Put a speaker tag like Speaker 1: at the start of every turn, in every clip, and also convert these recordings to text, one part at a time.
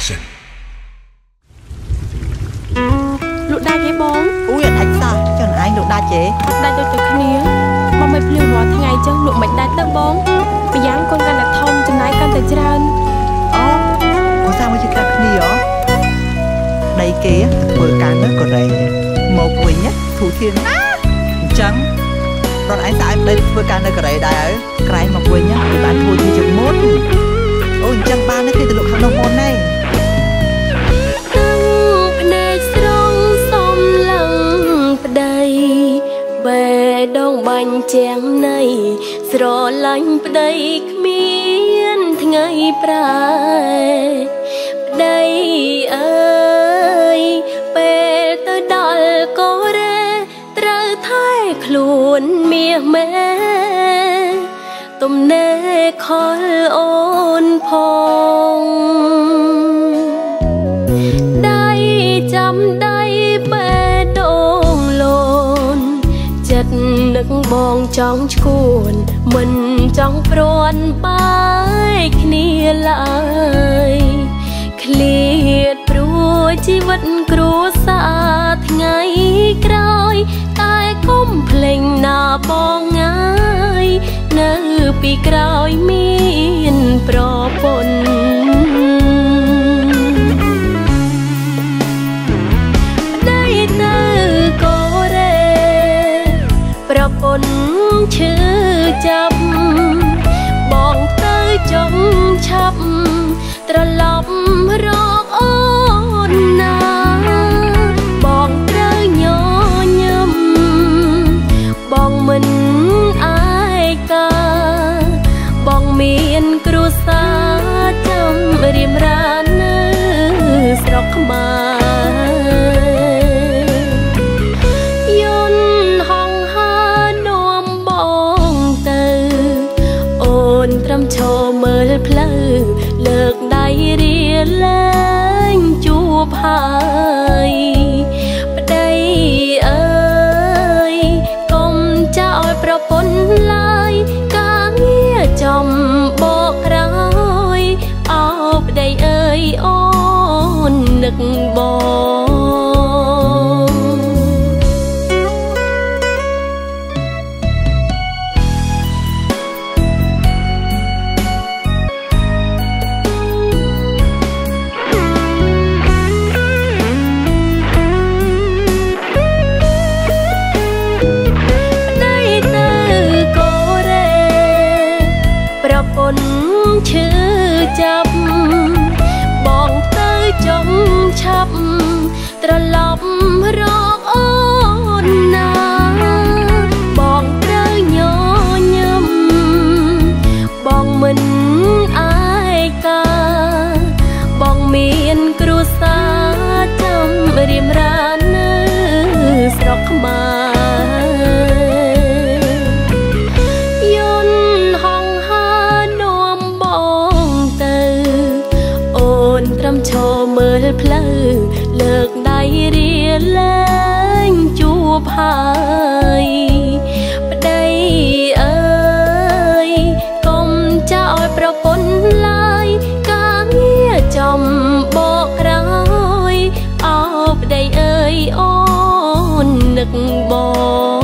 Speaker 1: Production
Speaker 2: លោកដាច់ទេបង
Speaker 3: អូយអត់ដាច់សោះចុះឯងលោកដាច់ទេ
Speaker 2: ដាច់ដូចតែគ្នាមកមិនភ្លៀងរាល់ថ្ងៃចឹងលោកមិនដាច់ទៅបងម្យ៉ាងកូនកាន់តែធំចំណាយកាន់តែច្រើន
Speaker 3: អូគូសាមកជិះកាគ្នាហ៎ដីគេធ្វើការនៅកូរ៉េមកវិញធូរធានណាអញ្ចឹងរត់ឯងស្អែកដីធ្វើការនៅកូរ៉េដែរក្រែងមកវិញគឺបានធូរធានជាងមុនអូអញ្ចឹងបានទេទៅលោកខាងនោះមុនណែ
Speaker 2: ភ្នែកស្រងសំឡឹងប្តីបេះដូងបាញ់ជាងនៃស្រឡាញ់ប្តីគ្មានថ្ងៃប្រែប្តីអើយពេលទៅដល់កូរ៉េត្រូវថែខ្លួនមាសម៉ែទំនេរខលអូនផងដៃចាំដៃបេះដូងលូនចិត្តនឹកបងចង់ឈួនមិនចង់ព្រាន់បាយគ្នាឡើយឃ្លាតព្រោះជីវិតគ្រួសារថ្ងៃក្រោយតែកុំភ្លេចណាបងងាយនៅពីក្រោយមានប្រពន្ធได้នៅកូរ៉េប្រពន្ធឈឺចាប់បងទៅចង់ឆាប់ត្រឡប់រកអូនណាបងត្រូវញញឹមបងមិនអាយកាបងមានគ្រួសារចាំរៀមរាននៅស្រុកខ្មែរយន្តហងហានាំបងទៅអូនត្រឹមឈរមើលផ្លូវលើកដៃរៀលលែងជួបហើយប្តីអើយកុំចោលប្រពន្ធឡើយការងារចំបកក្រោយអោប្តីអើយអូននឹកបងឈឺចាប់បងទៅចង់ឆាប់ត្រឡប់រកអូនណាបងត្រូវញញឹមបងមិនអាយកាបងមានគ្រួសារចាំរៀមរាននៅស្រុកខ្មែរយន្តហងហានាំបងទៅអូនត្រឹមឈរមើលផ្លូវលើកដៃរៀលលែងជួបហើយប្តីអើយកុំចោលប្រពន្ធឡើយការងារចំបកក្រោយអោប្តីអើយអូននឹកបង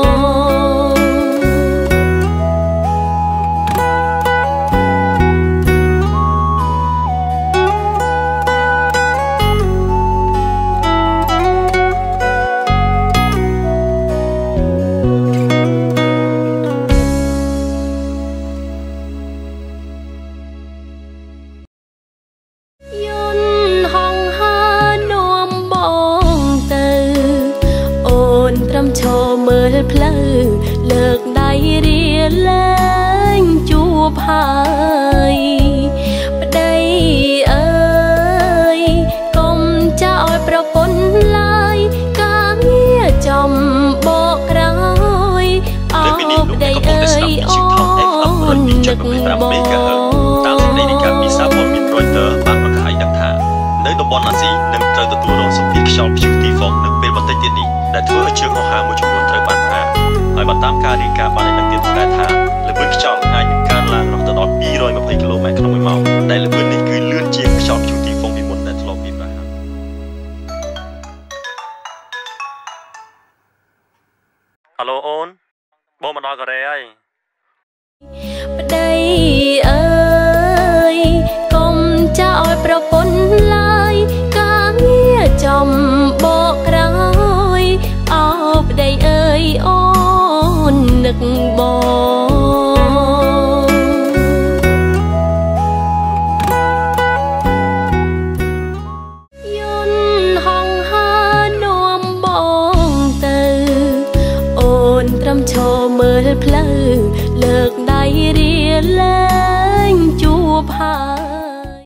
Speaker 2: ឈរមើលផ្លូវលើកដៃរៀលលែងជួបហើយប្តីអើយកុំចោលប្រពន្ធឡើយការងារចំបកក្រោយអោប្តីអើយអូននឹកបង
Speaker 4: តាមសេចក្តីរាយការណ៍ពីសារព័ត៌មាន Reuters បានប្រកាសឲ្យដឹងថានៅតំបន់អាស៊ីនឹងត្រូវទទួលរងសម្ពាធខ្យល់ព្យុះទីហ្វុងនៅពេលបន្តិចទៀតនេះដែលធ្វើឲ្យជើងហោះហើរមួយចំនួនត្រូវបានផ្អាកហើយបើតាមការរាយការណ៍បានឲ្យដឹងទៀតផងដែរថាល្បឿនខ្យល់អាចនឹងកើនឡើងរហូតដល់220គីឡូម៉ែត្រក្នុង1ម៉ោងដែលល្បឿននេះគឺលឿនជាងខ្យល់ព្យុះទីហ្វុងពីមុនឡូអូនបងមកដល់កូរ៉េហើយ
Speaker 2: ប្តីអើយកុំចោលប្រពន្ធឡើយការងារចំបកក្រោយអោប្តីអើយអូននឹកបងយន្តហងហើនាំបងទៅអូនត្រឹមឈរមើលផ្លូវលើកដៃរៀលែងជួបហើយ